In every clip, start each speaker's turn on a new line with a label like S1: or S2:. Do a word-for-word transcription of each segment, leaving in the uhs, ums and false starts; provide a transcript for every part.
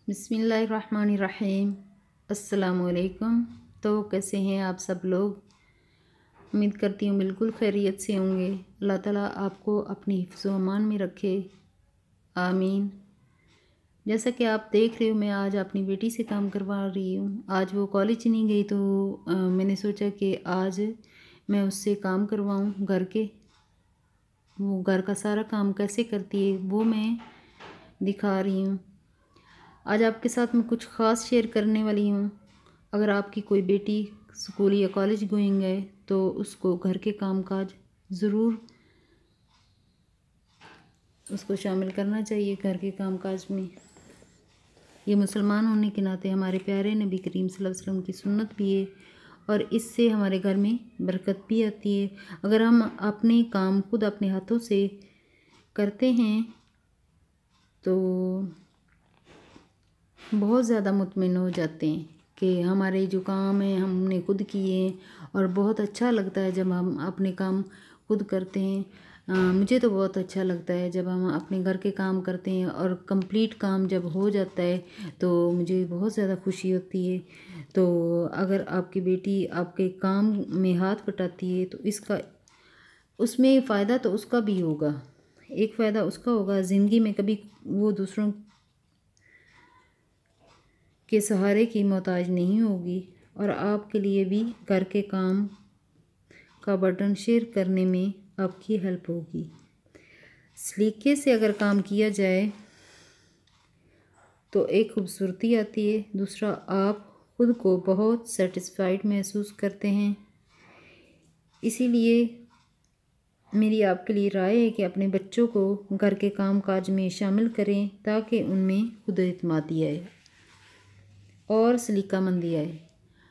S1: बिस्मिल्लाहिर्रहमानिर्रहीम। अस्सलामुअलैकुम। तो कैसे हैं आप सब लोग? उम्मीद करती हूँ बिल्कुल खैरियत से होंगे। अल्लाह ताला आपको अपनी हिफ्ज़ व अमान में रखे, आमीन। जैसा कि आप देख रहे हो, मैं आज अपनी बेटी से काम करवा रही हूँ। आज वो कॉलेज नहीं गई तो आ, मैंने सोचा कि आज मैं उससे काम करवाऊँ घर के। वो घर का सारा काम कैसे करती है वो मैं दिखा रही हूँ। आज आपके साथ मैं कुछ ख़ास शेयर करने वाली हूँ। अगर आपकी कोई बेटी स्कूल या कॉलेज गोइंग है तो उसको घर के कामकाज ज़रूर उसको शामिल करना चाहिए घर के कामकाज में। ये मुसलमान होने के नाते हमारे प्यारे नबी करीम सल्लल्लाहु अलैहि वसल्लम की सुन्नत भी है और इससे हमारे घर में बरकत भी आती है। अगर हम अपने काम खुद अपने हाथों से करते हैं तो बहुत ज़्यादा मुतमिन हो जाते हैं कि हमारे जो काम हैं हमने खुद किए हैं और बहुत अच्छा लगता है जब हम अपने काम खुद करते हैं। आ, मुझे तो बहुत अच्छा लगता है जब हम अपने घर के काम करते हैं और कंप्लीट काम जब हो जाता है तो मुझे बहुत ज़्यादा खुशी होती है। तो अगर आपकी बेटी आपके काम में हाथ बटाती है तो इसका उसमें फ़ायदा तो उसका भी होगा। एक फ़ायदा उसका होगा, ज़िंदगी में कभी वो दूसरों के सहारे की मोहताज नहीं होगी और आपके लिए भी घर के काम का बर्डन शेयर करने में आपकी हेल्प होगी। सलीके से अगर काम किया जाए तो एक खूबसूरती आती है, दूसरा आप खुद को बहुत सेटिस्फाइड महसूस करते हैं। इसीलिए मेरी आपके लिए राय है कि अपने बच्चों को घर के काम काज में शामिल करें ताकि उनमें खुद एतमादी आए और सलीकामंदी आए।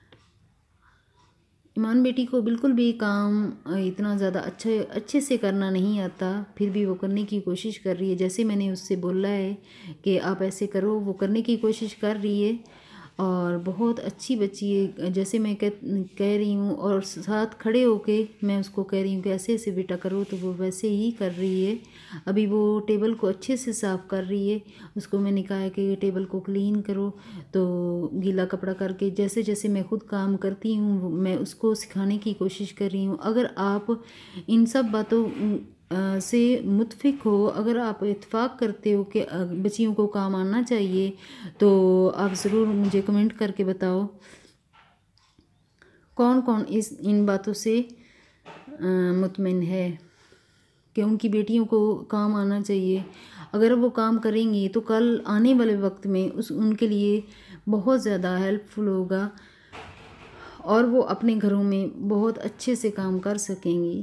S1: ईमान बेटी को बिल्कुल भी काम इतना ज़्यादा अच्छे अच्छे से करना नहीं आता, फिर भी वो करने की कोशिश कर रही है। जैसे मैंने उससे बोला है कि आप ऐसे करो, वो करने की कोशिश कर रही है और बहुत अच्छी बच्ची है। जैसे मैं कह कह रही हूँ और साथ खड़े होके मैं उसको कह रही हूँ कि ऐसे ऐसे बेटा करो तो वो वैसे ही कर रही है। अभी वो टेबल को अच्छे से साफ़ कर रही है। उसको मैंने कहा है कि टेबल को क्लीन करो, तो गीला कपड़ा करके जैसे जैसे मैं खुद काम करती हूँ मैं उसको सिखाने की कोशिश कर रही हूँ। अगर आप इन सब बातों से मुत्फिक हो, अगर आप इत्फाक करते हो कि बच्चियों को काम आना चाहिए तो आप ज़रूर मुझे कमेंट करके बताओ कौन कौन इस इन बातों से मुतमिन है कि उनकी बेटियों को काम आना चाहिए। अगर वो काम करेंगी तो कल आने वाले वक्त में उस उनके लिए बहुत ज़्यादा हेल्पफुल होगा और वो अपने घरों में बहुत अच्छे से काम कर सकेंगी।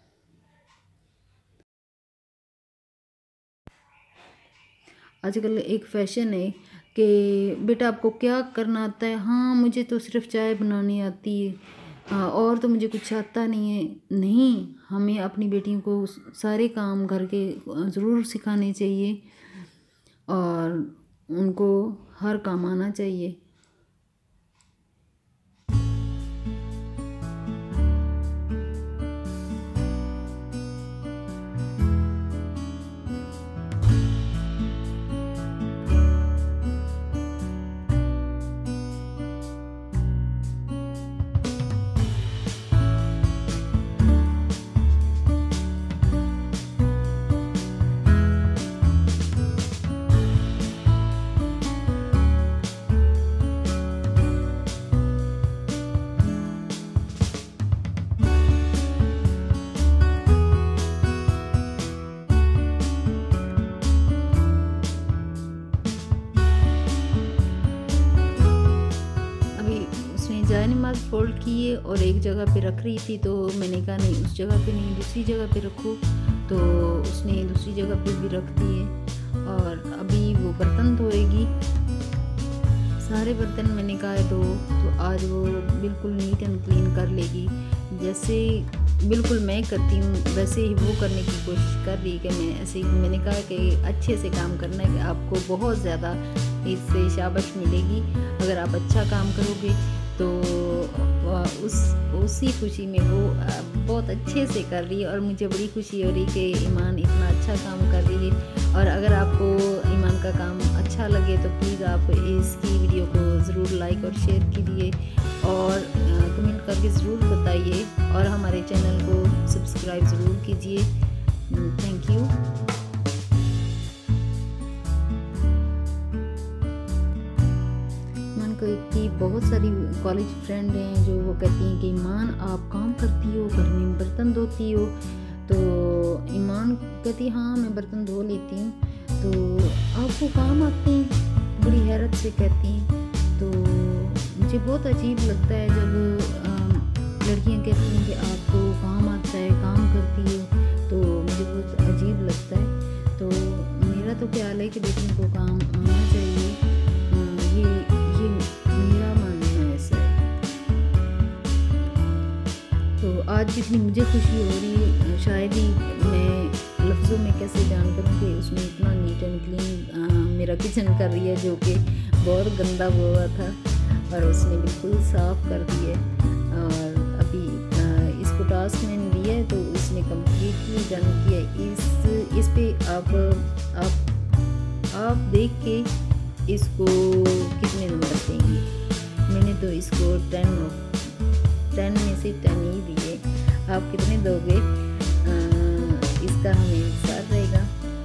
S1: आजकल एक फ़ैशन है कि बेटा आपको क्या करना आता है? हाँ, मुझे तो सिर्फ चाय बनानी आती है और तो मुझे कुछ आता नहीं है। नहीं, हमें अपनी बेटियों को सारे काम घर के ज़रूर सिखाने चाहिए और उनको हर काम आना चाहिए। जाए नमाज फोल्ड किए और एक जगह पे रख रही थी तो मैंने कहा नहीं उस जगह पे नहीं दूसरी जगह पे रखो, तो उसने दूसरी जगह पे भी रख दिए और अभी वो बर्तन धोएगी। सारे बर्तन मैंने कहा है दो तो आज वो बिल्कुल नीट एंड क्लीन कर लेगी। जैसे बिल्कुल मैं करती हूँ वैसे ही वो करने की कोशिश कर रही है कि मैं ऐसे ही। मैंने कहा कि अच्छे से काम करना है कि आपको बहुत ज़्यादा इससे शाबाश मिलेगी। अगर आप अच्छा काम करोगे तो उस उसी खुशी में वो बहुत अच्छे से कर रही है और मुझे बड़ी खुशी हो रही कि ईमान इतना अच्छा काम कर रही है और अगर आपको ईमान का काम अच्छा लगे तो प्लीज़ आप इसकी वीडियो को ज़रूर लाइक और शेयर कीजिए और कमेंट करके ज़रूर बताइए और हमारे चैनल को सब्सक्राइब ज़रूर कीजिए। Thank you. ईमान की बहुत सारी कॉलेज फ्रेंड हैं जो वो कहती हैं कि ईमान आप काम करती हो, घर में बर्तन धोती हो। तो ईमान कहती है हाँ मैं बर्तन धो लेती हूँ। तो आपको काम आते हैं? बड़ी हैरत से कहती हैं। तो मुझे बहुत अजीब लगता है जब लड़कियाँ कहती हैं कि आपको काम आता है, काम करती हो, तो मुझे बहुत अजीब लगता है। तो मेरा तो ख्याल है कि बेटियों को काम आना चाहिए, ये ये मेरा मानना है ऐसा है। तो आज जितनी मुझे खुशी हो रही है शायद ही मैं लफ्ज़ों में कैसे बयान करूँ कि उसमें इतना नीट एंड क्लीन मेरा किचन कर रही है जो कि बहुत गंदा हुआ था और उसने बिल्कुल साफ़ कर दिया है। और अभी आ, इसको टास्क मैंने दिया है तो उसने कम्प्लीटली डन किया। इस इस पे आप आप आप देख के इसको कितने नंबर देंगे। मैंने तो इसको टेन टेन में से टेन ही दिए। आप कितने दोगे आ, इसका हमें इंतज़ार रहेगा।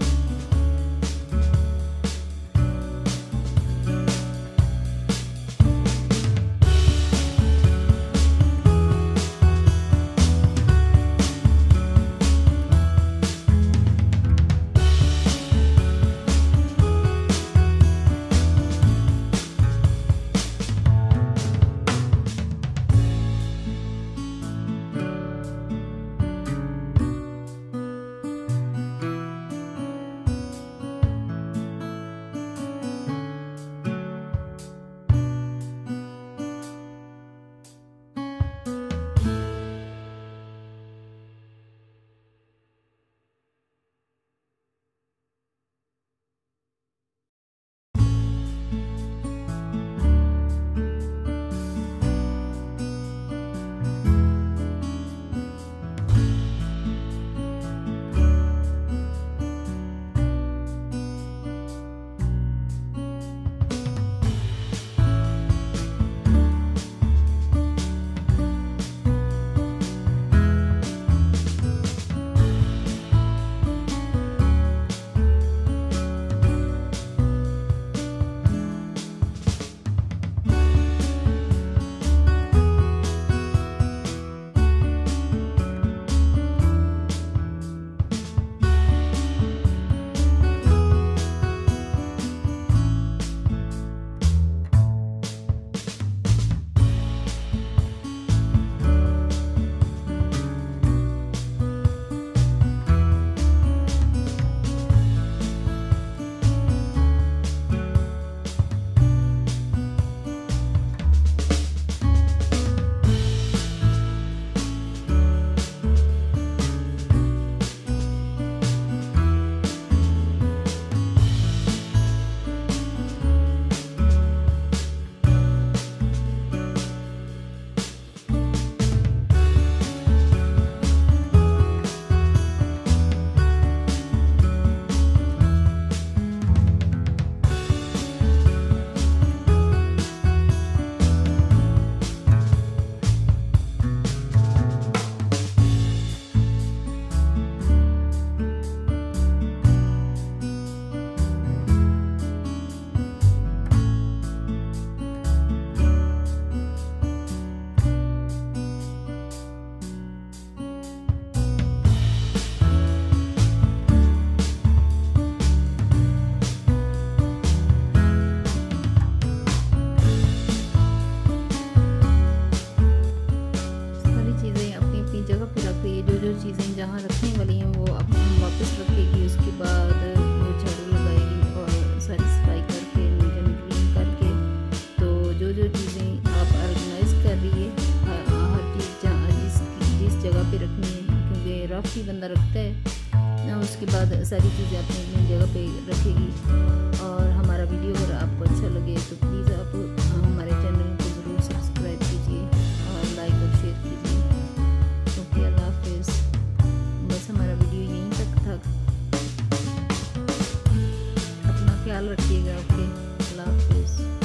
S1: रफ ही बंदा रखता है ना, उसके बाद सारी चीज़ें अपनी अपनी जगह पे रखेगी। और हमारा वीडियो अगर आपको अच्छा लगे तो प्लीज़ आप हमारे चैनल को ज़रूर सब्सक्राइब कीजिए और लाइक और शेयर कीजिए। ओके, अल्लाह हाफिज़। बस हमारा वीडियो यहीं तक था। ओके, अल्लाह हाफिज़।